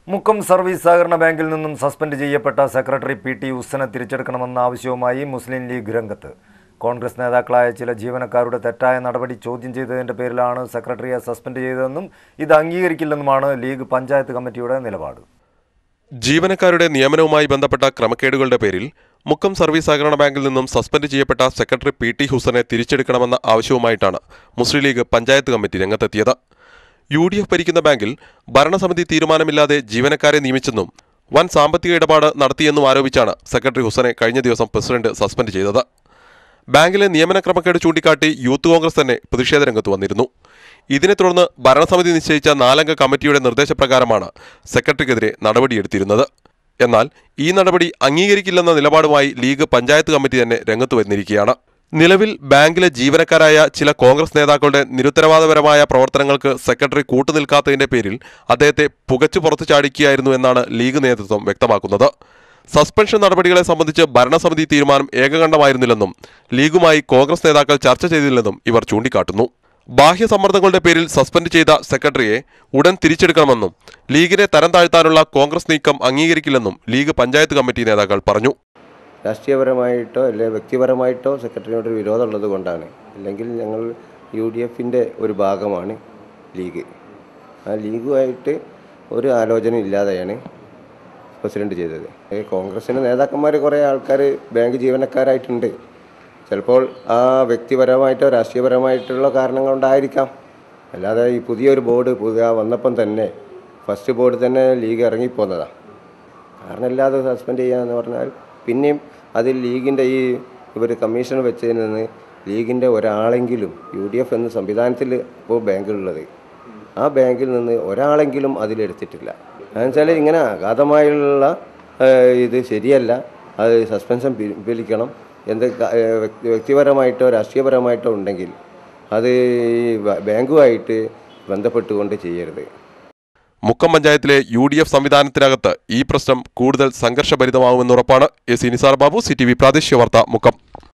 Mukkam service സഹകരണ ബാങ്കിൽ നിന്നും സസ്പെൻഡ് ചെയ്യപ്പെട്ട സെക്രട്ടറി പി.ടി. ഹുസൈനെ തിരിച്ചെടുക്കണമെന്ന ആവശ്യവുമായി മുസ്ലിം ലീഗ് രംഗത്ത്. കോൺഗ്രസ് നേതാക്കളായ ചില ജീവനക്കാരുടെ തെറ്റായ നടപടി ചോദ്യം ചെയ്തതിന്റെ പേരിലാണ് സെക്രട്ടറിയെ സസ്പെൻഡ് ചെയ്തതെന്നും ഇത് അംഗീകരിക്കില്ലെന്നുമാണ് ലീഗ് പഞ്ചായത്ത് കമ്മിറ്റിയുടെ നിലപാട്. ജീവനക്കാരുടെ നിയമനവുമായി ബന്ധപ്പെട്ട ക്രമക്കേടുകളുടെ പേരിൽ മുക്കം സർവീസ് സഹകരണ ബാങ്കിൽ നിന്നും സസ്പെൻഡ് ചെയ്യപ്പെട്ട സെക്രട്ടറി പി.ടി. ഹുസൈനെ തിരിച്ചെടുക്കണമെന്ന ആവശ്യവുമായിട്ടാണ് മുസ്ലിം ലീഗ് പഞ്ചായത്ത് കമ്മിറ്റി രംഗത്തെത്തിയത്. UDF ഭരിക്കുന്ന ബാങ്കിൽ ഭരണസമിതി തീരുമാനമില്ലാതെ ജീവനക്കാരെ നിയമിച്ചെന്നും വൻ സാമ്പത്തിക ഇടപാട് നടത്തിയെന്നും ആരോപിച്ചാണ് സെക്രട്ടറി ഹുസൈനെ കഴിഞ്ഞ ദിവസം പ്രസിഡന്റ് സസ്പെൻഡ് ചെയ്തത്. ബാങ്കിലെ നിയമന ക്രമക്കേട് ചൂണ്ടിക്കാട്ടി യൂത്ത് കോൺഗ്രസ് തന്നെ പ്രതിഷേധ രംഗത്ത് വന്നിരുന്നു. ഇതിനെ തുടർന്ന് ഭരണസമിതി നിശ്ചയിച്ച 4-അംഗ കമ്മിറ്റിയുടെ നിർദ്ദേശപ്രകാരമാണ് സെക്രട്ടറിക്കെതിരെ നടപടിയെടുത്തിരുന്നത്. എന്നാൽ ഈ നടപടി അംഗീകരിക്കില്ലെന്ന നിലപാടുമായി ലീഗ് പഞ്ചായത്ത് കമ്മിറ്റി തന്നെ രംഗത്ത് വന്നിരിക്കുകയാണ്. നിലവിൽ ബാങ്കിലെ ജീവനക്കാരായ ചില കോൺഗ്രസ് നേതാക്കളുടെ നിരുത്തരവാദപരമായ പ്രവർത്തനങ്ങൾക്ക് സെക്രട്ടറി കൂട്ടുനിൽക്കാത്തതിന്റെ പേരിൽ അദ്ദേഹത്തെ പുകച്ചു പുറത്തു ചാടിക്കുകയായിരുന്നു എന്നാണ് ലീഗ് നേതൃത്വം വ്യക്തമാക്കുന്നത്. സസ്പെൻഷൻ നടപടികളെ സംബന്ധിച്ച് ഭരണസമിതി തീരുമാനം ഏകകണ്ഠമായിരുന്നില്ലെന്നും ലീഗുമായി കോൺഗ്രസ് നേതാക്കൾ ചർച്ച ചെയ്തില്ലെന്നും ഇവർ ചൂണ്ടിക്കാട്ടുന്നു. ബാഹ്യ സമ്മർദ്ദങ്ങളുടെ പേരിൽ സസ്പെൻഡ് ചെയ്ത സെക്രട്ടറിയെ ഉടൻ തിരിച്ചെടുക്കണമെന്നും ലീഗിനെ തരം താഴ്ത്താനുള്ള കോൺഗ്രസ് നീക്കം അംഗീകരിക്കില്ലെന്നും ലീഗ് പഞ്ചായത്ത് കമ്മിറ്റി നേതാക്കൾ പറഞ്ഞു. രാഷ്ട്രീയപരമായിട്ടോ അല്ലെങ്കിൽ വ്യക്തിപരമായിട്ടോ സെക്രട്ടറിയോട് വിരോധമുള്ളത് കൊണ്ടാണ്. അല്ലെങ്കിൽ ഞങ്ങൾ UDFൻ്റെ ഒരു ഭാഗമാണ് ലീഗ്. ആ ലീഗുമായിട്ട് ഒരു ആലോചന ഇല്ലാതെയാണ് പ്രസിഡന്റ് ചെയ്തത്. കോൺഗ്രസിൻ്റെ നേതാക്കന്മാർ കുറേ ആൾക്കാർ ബാങ്ക് ജീവനക്കാരായിട്ടുണ്ട്. ചിലപ്പോൾ ആ വ്യക്തിപരമായിട്ടോ രാഷ്ട്രീയപരമായിട്ടുള്ള കാരണങ്ങൾ കൊണ്ടായിരിക്കാം. അല്ലാതെ ഈ പുതിയൊരു ബോർഡ് വന്നപ്പം തന്നെ ഫസ്റ്റ് ബോർഡ് തന്നെ ലീഗ് ഇറങ്ങിപ്പോന്നതാണ്. കാരണമില്ലാതെ സസ്പെൻഡ് ചെയ്യാന്ന് പറഞ്ഞാൽ പിന്നെയും അതിൽ ലീഗിൻ്റെ ഇവർ കമ്മീഷൻ വെച്ചതിൽ നിന്ന് ലീഗിൻ്റെ ഒരാളെങ്കിലും UDF എന്ന സംവിധാനത്തിൽ ഇപ്പോൾ ബാങ്കിലുള്ളത്, ആ ബാങ്കിൽ നിന്ന് ഒരാളെങ്കിലും അതിലെടുത്തിട്ടില്ല. എന്നുവെച്ചാൽ ഇങ്ങനെ അഗാധമായുള്ള ഇത് ശരിയല്ല. അത് സസ്പെൻഷൻ പിൻവലിക്കണം. എന്ത് വ്യക്തിപരമായിട്ടോ രാഷ്ട്രീയപരമായിട്ടോ ഉണ്ടെങ്കിൽ അത് ബാങ്കുമായിട്ട് ബന്ധപ്പെട്ടുകൊണ്ട് ചെയ്യരുത്. മുക്കം പഞ്ചായത്തിലെ UDF സംവിധാനത്തിനകത്ത് ഈ പ്രശ്നം കൂടുതൽ സംഘർഷഭരിതമാകുമെന്നുറപ്പാണ്. SC നിസാർ ബാബു, CTV പ്രാദേശിക വാർത്ത, മുക്കം.